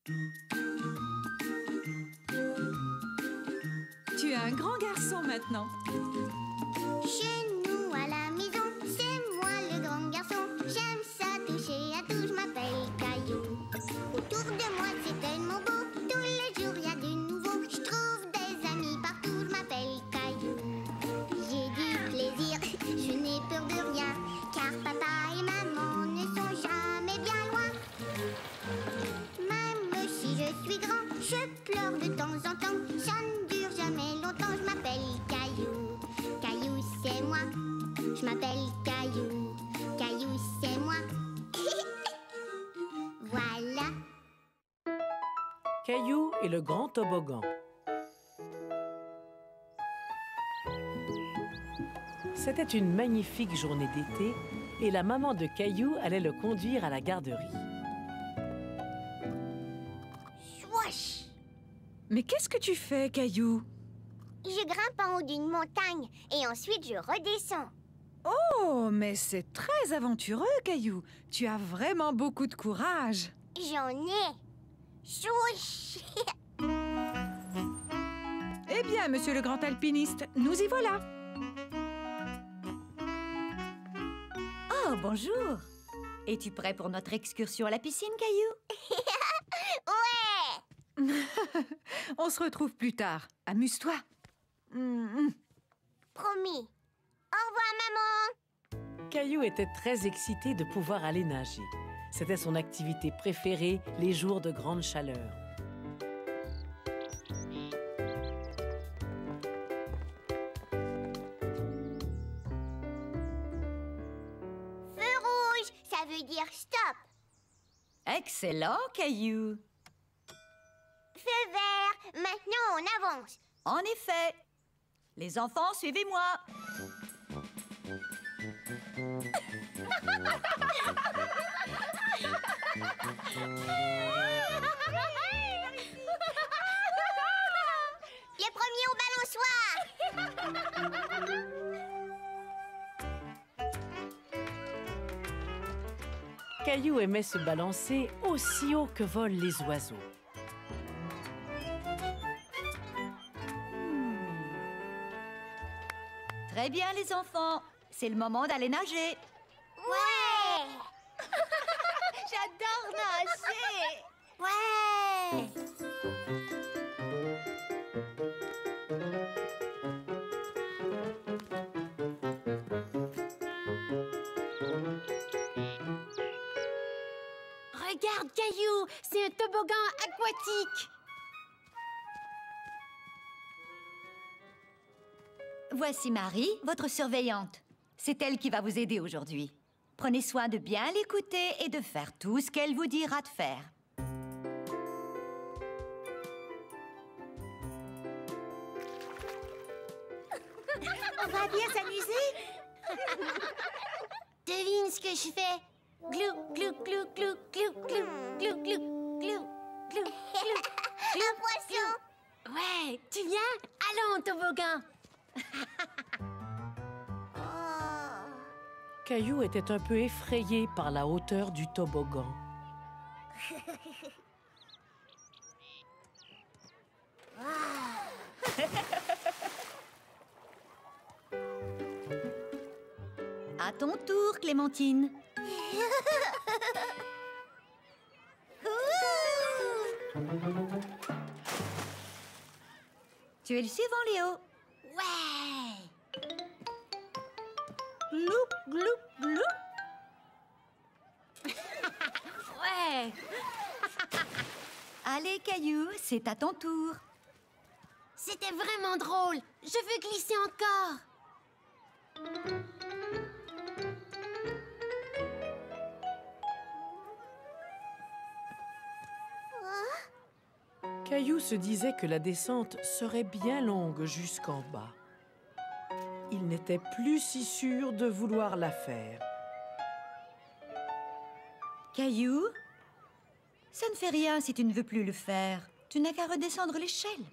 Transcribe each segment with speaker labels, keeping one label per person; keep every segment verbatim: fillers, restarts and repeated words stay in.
Speaker 1: Tu es un grand garçon maintenant.
Speaker 2: Chez nous à la maison, c'est moi le grand garçon. J'aime ça toucher à tout, je m'appelle Caillou. Autour de moi c'est tellement beau, tous les jours il y a du nouveau. Je trouve des amis partout, je m'appelle Caillou. J'ai du plaisir, je n'ai peur de rien, car papa et maman ne sont jamais bien loin. Même si je suis grand, je pleure de temps en temps. Ça ne dure jamais longtemps, je m'appelle Caillou. Caillou c'est moi, je m'appelle Caillou. Caillou c'est moi. Voilà.
Speaker 3: Caillou et le grand toboggan. C'était une magnifique journée d'été et la maman de Caillou allait le conduire à la garderie.
Speaker 2: Swoosh!
Speaker 1: Mais qu'est-ce que tu fais, Caillou?
Speaker 2: Je grimpe en haut d'une montagne et ensuite je redescends.
Speaker 1: Oh, mais c'est très aventureux, Caillou. Tu as vraiment beaucoup de courage.
Speaker 2: J'en ai. Swoosh!
Speaker 1: Eh bien, monsieur le grand alpiniste, nous y voilà.
Speaker 4: Oh, bonjour. Es-tu prêt pour notre excursion à la piscine, Caillou?
Speaker 2: Ouais!
Speaker 1: On se retrouve plus tard. Amuse-toi. Mm, mm.
Speaker 2: Promis. Au revoir, maman.
Speaker 3: Caillou était très excité de pouvoir aller nager. C'était son activité préférée les jours de grande chaleur.
Speaker 2: Feu rouge, ça veut dire stop.
Speaker 4: Excellent, Caillou.
Speaker 2: Feu vert, maintenant on avance.
Speaker 4: En effet. Les enfants, suivez-moi.
Speaker 2: Le premier au balançoire.
Speaker 3: Caillou aimait se balancer aussi haut que volent les oiseaux.
Speaker 4: Très bien, les enfants. C'est le moment d'aller nager.
Speaker 2: Ouais!
Speaker 4: J'adore nager.
Speaker 2: Ouais!
Speaker 5: Regarde, Caillou, c'est un toboggan aquatique.
Speaker 4: Voici Marie, votre surveillante. C'est elle qui va vous aider aujourd'hui. Prenez soin de bien l'écouter et de faire tout ce qu'elle vous dira de faire.
Speaker 2: On va bien s'amuser. Devine ce que je fais. Glou, glou, glou, glou, glou, glou, glou, glou, glou, glou, glou. Un poisson.
Speaker 5: Ouais, tu viens? Allons, toboggan.
Speaker 2: Oh.
Speaker 3: Caillou était un peu effrayé par la hauteur du toboggan.
Speaker 4: À ton tour, Clémentine. Tu es le suivant, Léo.
Speaker 2: Ouais.
Speaker 4: Gloup, gloup, gloup.
Speaker 5: Ouais.
Speaker 4: Allez, Caillou, c'est à ton tour.
Speaker 5: C'était vraiment drôle. Je veux glisser encore.
Speaker 3: Caillou se disait que la descente serait bien longue jusqu'en bas. Il n'était plus si sûr de vouloir la faire.
Speaker 4: Caillou, ça ne fait rien si tu ne veux plus le faire. Tu n'as qu'à redescendre l'échelle.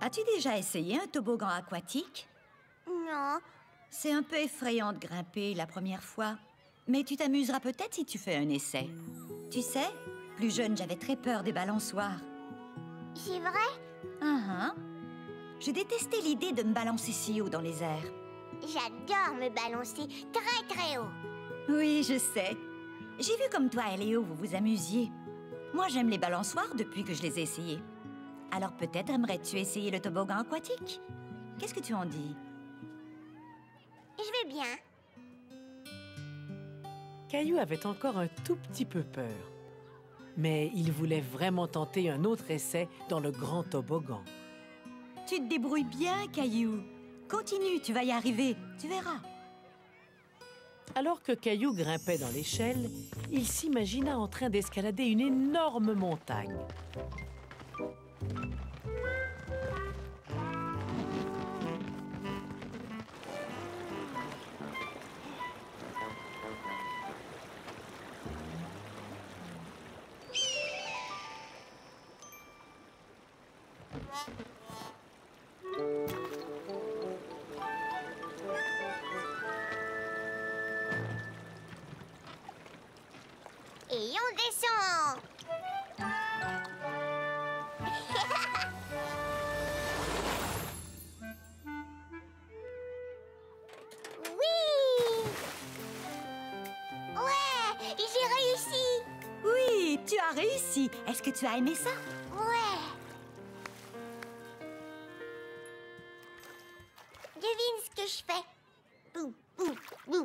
Speaker 4: As-tu déjà essayé un toboggan aquatique?
Speaker 2: Non.
Speaker 4: C'est un peu effrayant de grimper la première fois. Mais tu t'amuseras peut-être si tu fais un essai. Tu sais, plus jeune, j'avais très peur des balançoires.
Speaker 2: C'est vrai?
Speaker 4: Uh-huh. Je détestais l'idée de me balancer si haut dans les airs.
Speaker 2: J'adore me balancer très très haut.
Speaker 4: Oui, je sais. J'ai vu comme toi et Léo, vous vous amusiez. Moi, j'aime les balançoires depuis que je les ai essayés. Alors peut-être aimerais-tu essayer le toboggan aquatique? Qu'est-ce que tu en dis?
Speaker 2: Je vais bien.
Speaker 3: Caillou avait encore un tout petit peu peur. Mais il voulait vraiment tenter un autre essai dans le grand toboggan.
Speaker 4: Tu te débrouilles bien, Caillou. Continue, tu vas y arriver. Tu verras.
Speaker 3: Alors que Caillou grimpait dans l'échelle, il s'imagina en train d'escalader une énorme montagne.
Speaker 2: Et on descend. Oui. Ouais, j'ai réussi.
Speaker 4: Oui, tu as réussi. Est-ce que tu as aimé ça?
Speaker 2: Ouais. Devine ce que je fais. Bou, bou, bou.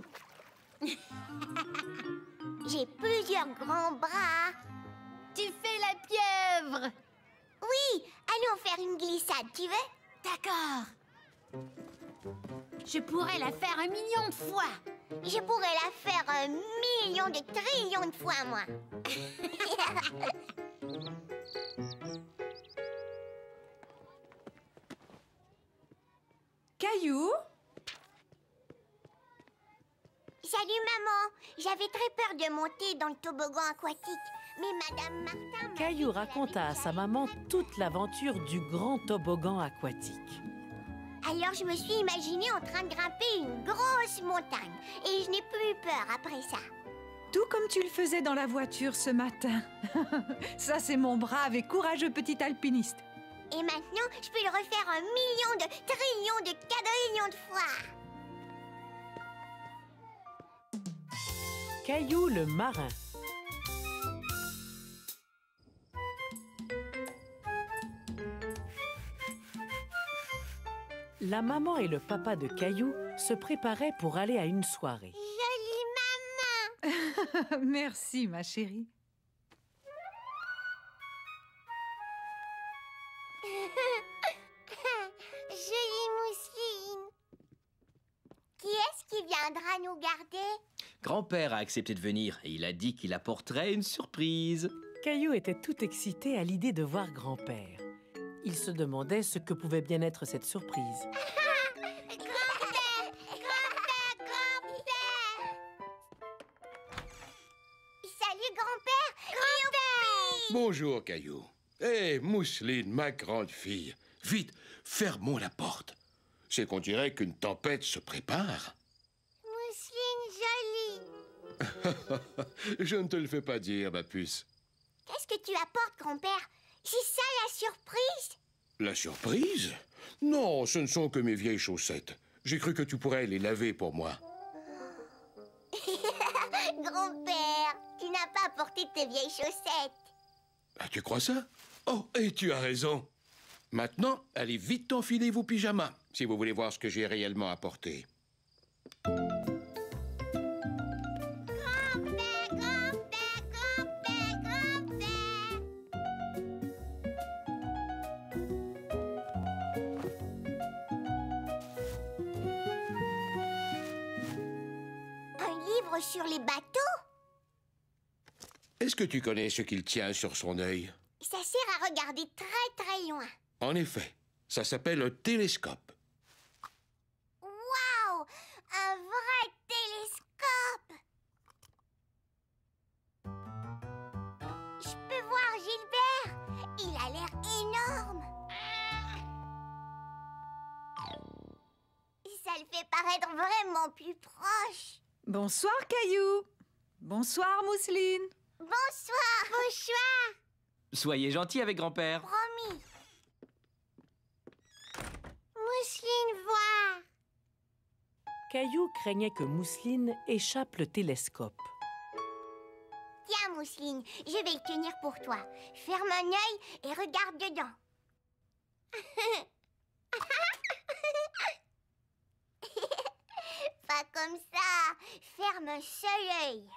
Speaker 2: J'ai plusieurs grands bras.
Speaker 5: Tu fais la pieuvre.
Speaker 2: Oui, allons faire une glissade, tu veux?
Speaker 5: D'accord. Je pourrais la faire un million de fois.
Speaker 2: Je pourrais la faire un million de trillions de fois, moi.
Speaker 1: Caillou?
Speaker 2: Salut, maman. J'avais très peur de monter dans le toboggan aquatique. Mais Madame Martin... m'a
Speaker 3: Caillou
Speaker 2: dit qu'elle
Speaker 3: raconta
Speaker 2: avait
Speaker 3: à sa
Speaker 2: déjà
Speaker 3: maman
Speaker 2: essayé.
Speaker 3: toute l'aventure du grand toboggan aquatique.
Speaker 2: Alors je me suis imaginée en train de grimper une grosse montagne. Et je n'ai plus eu peur après ça.
Speaker 1: Tout comme tu le faisais dans la voiture ce matin. Ça, c'est mon brave et courageux petit alpiniste.
Speaker 2: Et maintenant, je peux le refaire un million de trillions de quadrillions de fois.
Speaker 3: Caillou le marin. La maman et le papa de Caillou se préparaient pour aller à une soirée.
Speaker 2: Jolie maman.
Speaker 1: Merci, ma chérie.
Speaker 2: Jolie mousseline. Qui est-ce qui viendra nous garder?
Speaker 6: Grand-père a accepté de venir et il a dit qu'il apporterait une surprise.
Speaker 3: Caillou était tout excité à l'idée de voir grand-père. Il se demandait ce que pouvait bien être cette surprise.
Speaker 2: Grand-père! Grand-père! Grand-père! Salut, grand-père! Grand-père!
Speaker 7: Bonjour, Caillou. Hé, Mousseline, ma grande fille. Vite, fermons la porte. C'est qu'on dirait qu'une tempête se prépare.
Speaker 2: Mousseline jolie.
Speaker 7: Je ne te le fais pas dire, ma puce.
Speaker 2: Qu'est-ce que tu apportes, grand-père? C'est ça la surprise?
Speaker 7: La surprise? Non, ce ne sont que mes vieilles chaussettes. J'ai cru que tu pourrais les laver pour moi.
Speaker 2: Grand-père, tu n'as pas apporté tes vieilles chaussettes.
Speaker 7: Ah, tu crois ça? Oh, et tu as raison. Maintenant, allez vite enfiler vos pyjamas, si vous voulez voir ce que j'ai réellement apporté.
Speaker 2: Grand-père, grand-père, grand-père, grand-père. Un livre sur les bateaux?
Speaker 7: Est-ce que tu connais ce qu'il tient sur son œil?
Speaker 2: Ça sert à regarder très très loin.
Speaker 7: En effet, ça s'appelle un télescope.
Speaker 2: Waouh! Un vrai télescope! Je peux voir Gilbert. Il a l'air énorme. fait paraître vraiment plus proche.
Speaker 1: Bonsoir, Caillou. Bonsoir, Mousseline.
Speaker 2: Bonsoir. Bonsoir.
Speaker 6: Soyez gentil avec grand-père.
Speaker 2: Promis. Mousseline, voir.
Speaker 3: Caillou craignait que Mousseline échappe le télescope.
Speaker 2: Tiens, Mousseline, je vais le tenir pour toi. Ferme un œil et regarde dedans. Pas comme ça. Ferme un seul œil.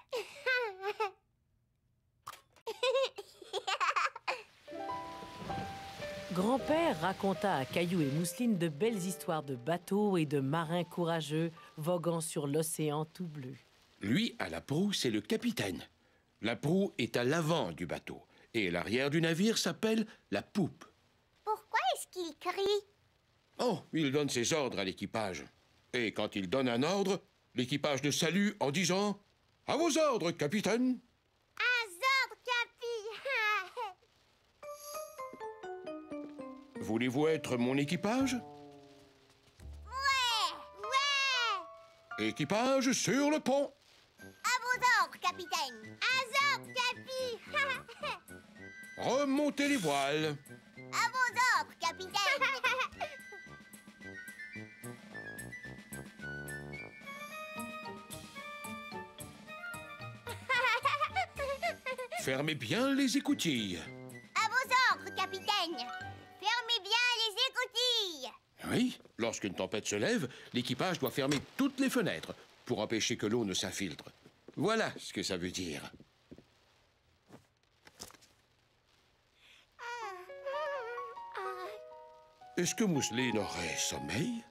Speaker 3: Grand-père raconta à Caillou et Mousseline de belles histoires de bateaux et de marins courageux voguant sur l'océan tout bleu.
Speaker 7: Lui, à la proue, c'est le capitaine. La proue est à l'avant du bateau. Et l'arrière du navire s'appelle la poupe.
Speaker 2: Pourquoi est-ce qu'il crie?
Speaker 7: Oh, il donne ses ordres à l'équipage. Et quand il donne un ordre, l'équipage le salue en disant « À vos ordres, capitaine !»
Speaker 2: Azor, Capi.
Speaker 7: Voulez-vous être mon équipage?
Speaker 2: Ouais, ouais.
Speaker 7: Équipage sur le pont.
Speaker 2: À vos ordres, capitaine. Azor, Capi.
Speaker 7: Remontez les voiles.
Speaker 2: À vos ordres, capitaine.
Speaker 7: Fermez bien les écoutilles.
Speaker 2: À vos ordres, capitaine. Fermez bien les écoutilles.
Speaker 7: Oui, lorsqu'une tempête se lève, l'équipage doit fermer toutes les fenêtres pour empêcher que l'eau ne s'infiltre. Voilà ce que ça veut dire. Est-ce que Mousseline aurait sommeil?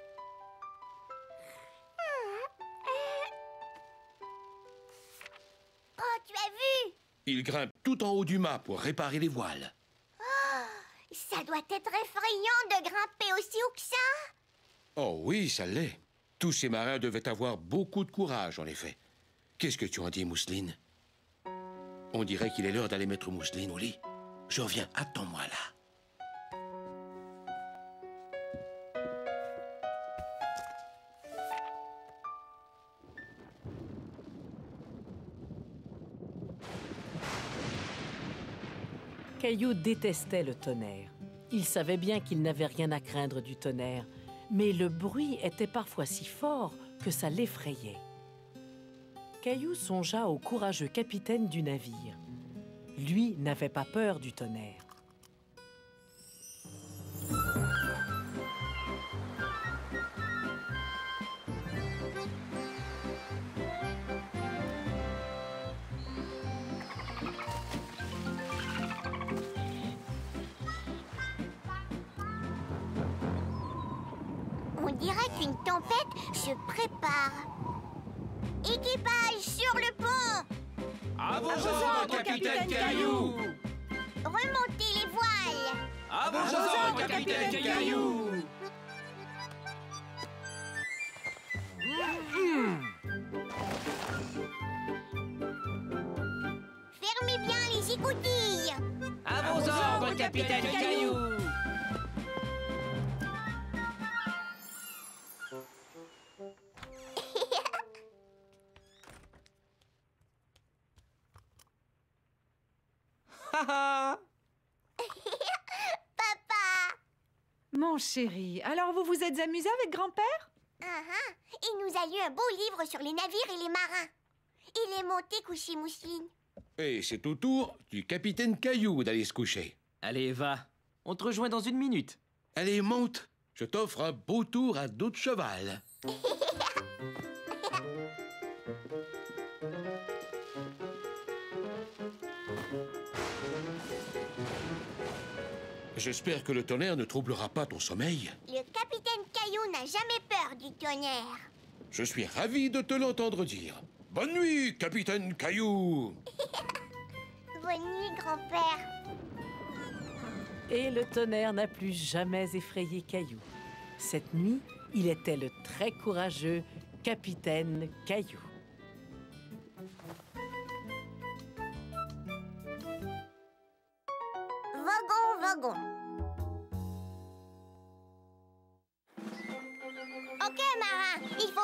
Speaker 2: Oh, tu as vu?
Speaker 7: Il grimpe tout en haut du mât pour réparer les voiles.
Speaker 2: Ça doit être effrayant de grimper aussi haut que ça.
Speaker 7: Oh oui, ça l'est. Tous ces marins devaient avoir beaucoup de courage, en effet. Qu'est-ce que tu en dis, Mousseline? On dirait qu'il est l'heure d'aller mettre Mousseline au lit. Je reviens, attends-moi là.
Speaker 3: Caillou détestait le tonnerre. Il savait bien qu'il n'avait rien à craindre du tonnerre, mais le bruit était parfois si fort que ça l'effrayait. Caillou songea au courageux capitaine du navire. Lui n'avait pas peur du tonnerre.
Speaker 2: On dirait qu'une tempête se prépare. Équipage sur le pont.
Speaker 6: À vos
Speaker 1: ordres, capitaine Caillou.
Speaker 2: Remontez les voiles.
Speaker 6: À vos
Speaker 1: ordres, capitaine Caillou.
Speaker 2: Fermez bien les écoutilles.
Speaker 6: À vos ordres, capitaine Caillou.
Speaker 2: Papa.
Speaker 1: Mon chéri, alors vous vous êtes amusé avec grand-père?
Speaker 2: Uh-huh. Il nous a lu un beau livre sur les navires et les marins. Il est monté coucher Mousseline.
Speaker 7: Et c'est au tour du capitaine Caillou d'aller se coucher.
Speaker 6: Allez, va. On te rejoint dans une minute.
Speaker 7: Allez, monte. Je t'offre un beau tour à dos de cheval. J'espère que le tonnerre ne troublera pas ton sommeil.
Speaker 2: Le capitaine Caillou n'a jamais peur du tonnerre.
Speaker 7: Je suis ravi de te l'entendre dire. Bonne nuit, capitaine Caillou.
Speaker 2: Bonne nuit, grand-père.
Speaker 3: Et le tonnerre n'a plus jamais effrayé Caillou. Cette nuit, il était le très courageux capitaine Caillou.
Speaker 2: Wagon, wagon. Ok, marin.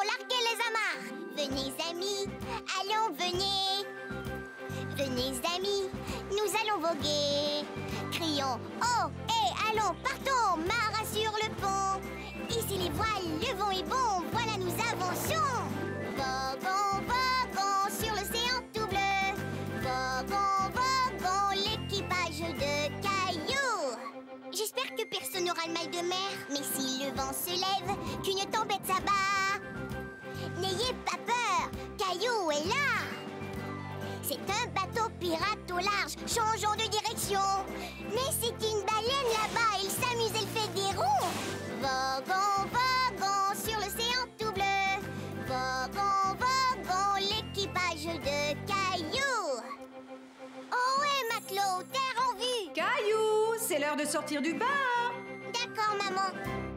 Speaker 2: larguer les amarres. Venez, amis, allons, venez. Venez, amis, nous allons voguer. Crions, oh, et allons, partons, Mara sur le pont. Ici les voiles, le vent est bon, voilà nous avançons. Voguons, voguons sur l'océan tout bleu. Voguons, voguons, l'équipage de Caillou. J'espère que personne n'aura le mal de mer. Mais si le vent se lève, qu'une tempête s'abat, n'ayez pas peur, Caillou est là. C'est un bateau pirate au large, changeons de direction. Mais c'est une baleine là-bas, il s'amuse, elle fait des ronds. Voguons, voguons sur l'océan tout bleu. Voguons, voguons, l'équipage de Caillou. Oh ouais, matelot, terre en vue.
Speaker 1: Caillou, c'est l'heure de sortir du bain.
Speaker 2: D'accord, maman.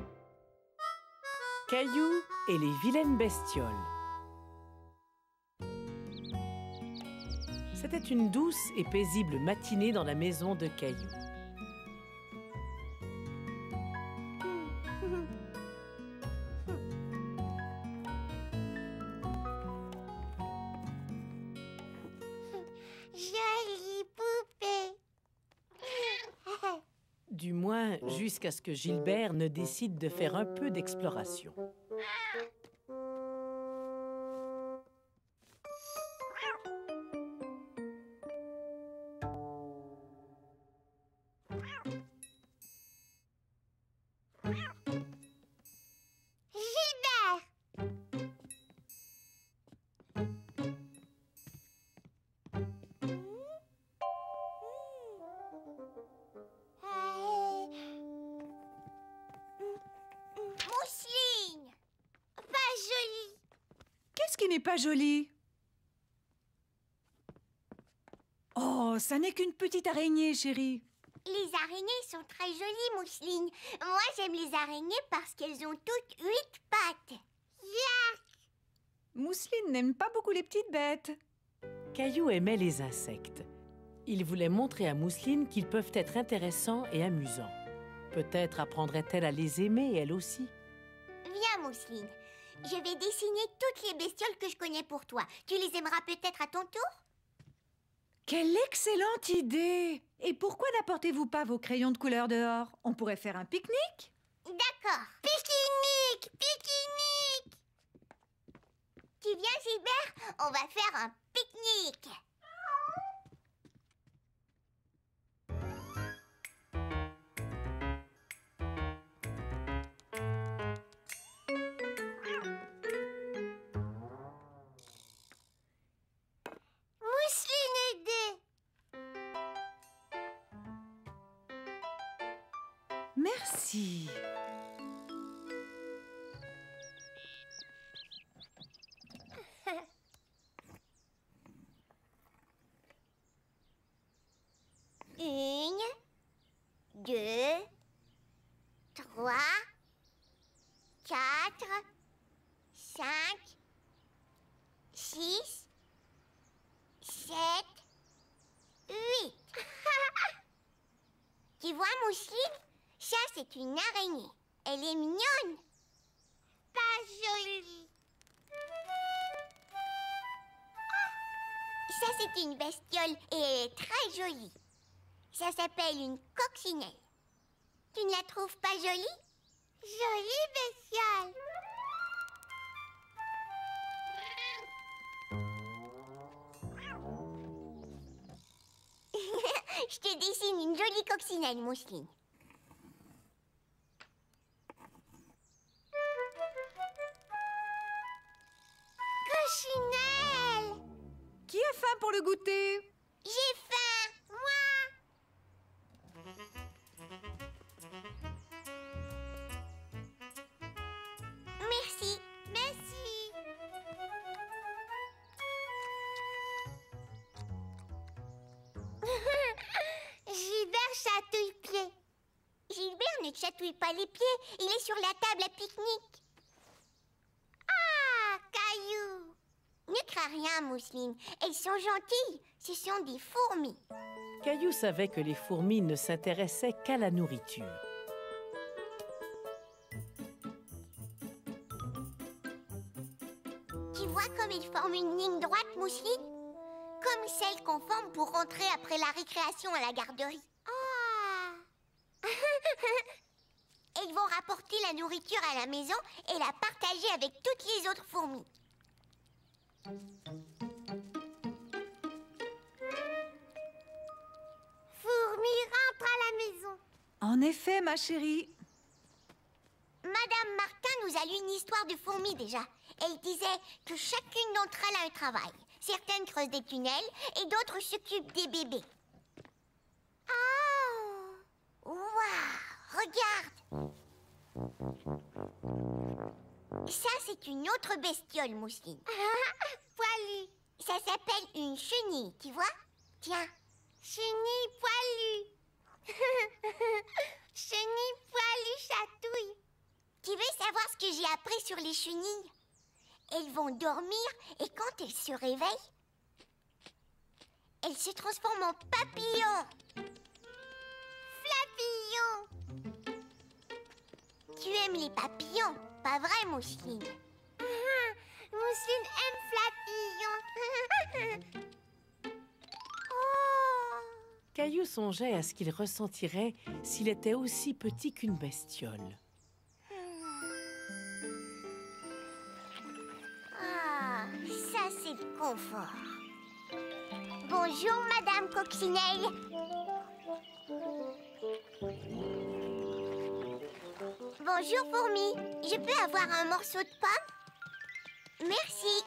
Speaker 3: Caillou et les vilaines bestioles. C'était une douce et paisible matinée dans la maison de Caillou.
Speaker 2: Jolie poupée.
Speaker 3: Du moins, jusqu'à ce que Gilbert ne décide de faire un peu d'exploration.
Speaker 2: Gilbert! Mousseline! Pas jolie!
Speaker 1: Qu'est-ce qui n'est pas joli? Oh, ça n'est qu'une petite araignée, chérie.
Speaker 2: Les araignées sont très jolies, Mousseline. Moi, j'aime les araignées parce qu'elles ont toutes huit pattes. Yark!
Speaker 1: Mousseline n'aime pas beaucoup les petites bêtes.
Speaker 3: Caillou aimait les insectes. Il voulait montrer à Mousseline qu'ils peuvent être intéressants et amusants. Peut-être apprendrait-elle à les aimer, elle aussi.
Speaker 2: Viens, Mousseline. Je vais dessiner toutes les bestioles que je connais pour toi. Tu les aimeras peut-être à ton tour?
Speaker 1: Quelle excellente idée! Et pourquoi n'apportez-vous pas vos crayons de couleur dehors? On pourrait faire un pique-nique?
Speaker 2: D'accord. Pique-nique! Pique-nique! Tu viens, Gilbert? On va faire un pique-nique. Mousseline aidée.
Speaker 1: Merci. Une, deux, trois, quatre, cinq, six, sept, huit. Tu vois, Mousseline? Ça, c'est une araignée. Elle est mignonne. Pas jolie. Ça, c'est une bestiole et elle est très jolie. Ça s'appelle une coccinelle. Tu ne la trouves pas jolie? Jolie bestiole. Je te dessine une jolie coccinelle, Mousseline. Coccinelle! Qui a faim pour le goûter?
Speaker 2: J'ai faim, moi! Merci, merci. Gilbert chatouille pied. Gilbert ne chatouille pas les pieds, il est sur la table à pique-nique. Ah, Caillou! Ne crains rien, Mousseline. Elles sont gentilles. Ce sont des fourmis.
Speaker 3: Caillou savait que les fourmis ne s'intéressaient qu'à la nourriture.
Speaker 1: Tu vois comme ils forment une ligne droite, Mousseline? Comme celle qu'on forme pour rentrer après la récréation à la garderie.
Speaker 2: Ah.
Speaker 1: Ils vont rapporter la nourriture à la maison et la partager avec toutes les autres fourmis.
Speaker 2: Fourmi rentre à la maison.
Speaker 8: En effet, ma chérie.
Speaker 1: Madame Martin nous a lu une histoire de fourmis déjà. Elle disait que chacune d'entre elles a un travail. Certaines creusent des tunnels et d'autres s'occupent des bébés.
Speaker 2: Oh.
Speaker 1: Waouh! Regarde! Ça, c'est une autre bestiole, Mousseline.
Speaker 2: Poilu.
Speaker 1: Ça s'appelle une chenille, tu vois? Tiens.
Speaker 2: Chenille poilue. Chenille poilue chatouille.
Speaker 1: Tu veux savoir ce que j'ai appris sur les chenilles? Elles vont dormir et quand elles se réveillent, elles se transforment en papillons.
Speaker 2: Flapillon.
Speaker 1: Tu aimes les papillons, pas vrai, Mousseline?
Speaker 2: Mousseline aime Flapillon. Oh.
Speaker 3: Caillou songeait à ce qu'il ressentirait s'il était aussi petit qu'une bestiole.
Speaker 1: Ah, ça c'est le confort. Bonjour, Madame Coccinelle. Bonjour, Fourmi. Je peux avoir un morceau de pomme? Merci.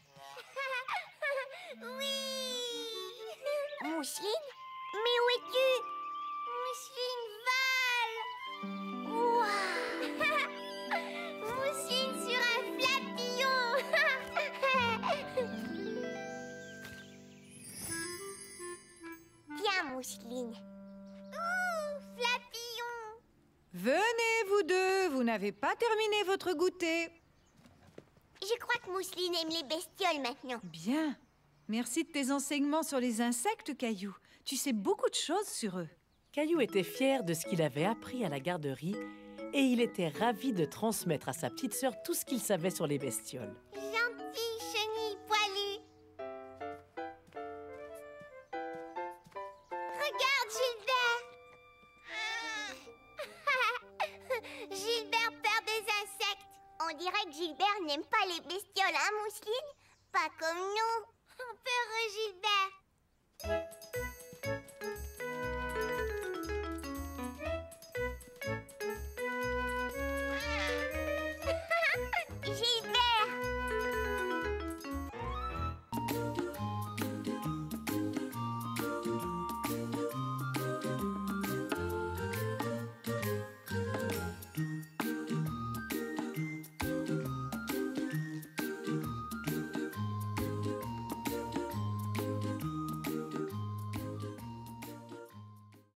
Speaker 2: Oui.
Speaker 1: Mousseline? Mais où es-tu?
Speaker 2: Mousseline vole.
Speaker 1: Ouah.
Speaker 2: Mousseline sur un flapillon.
Speaker 1: Tiens, Mousseline.
Speaker 2: Ouh, flapillon.
Speaker 8: Venez, vous deux, vous n'avez pas terminé votre goûter.
Speaker 1: Je crois que Mousseline aime les bestioles maintenant.
Speaker 8: Bien. Merci de tes enseignements sur les insectes, Caillou. Tu sais beaucoup de choses sur eux.
Speaker 3: Caillou était fier de ce qu'il avait appris à la garderie et il était ravi de transmettre à sa petite sœur tout ce qu'il savait sur les bestioles.
Speaker 2: Gentille chenille poilue. Regarde, Gilbert. Gilbert perd des insectes.
Speaker 1: On dirait que Gilbert n'aime pas les bestioles, hein, Mousseline? Pas comme nous.
Speaker 2: Peureux Gilbert.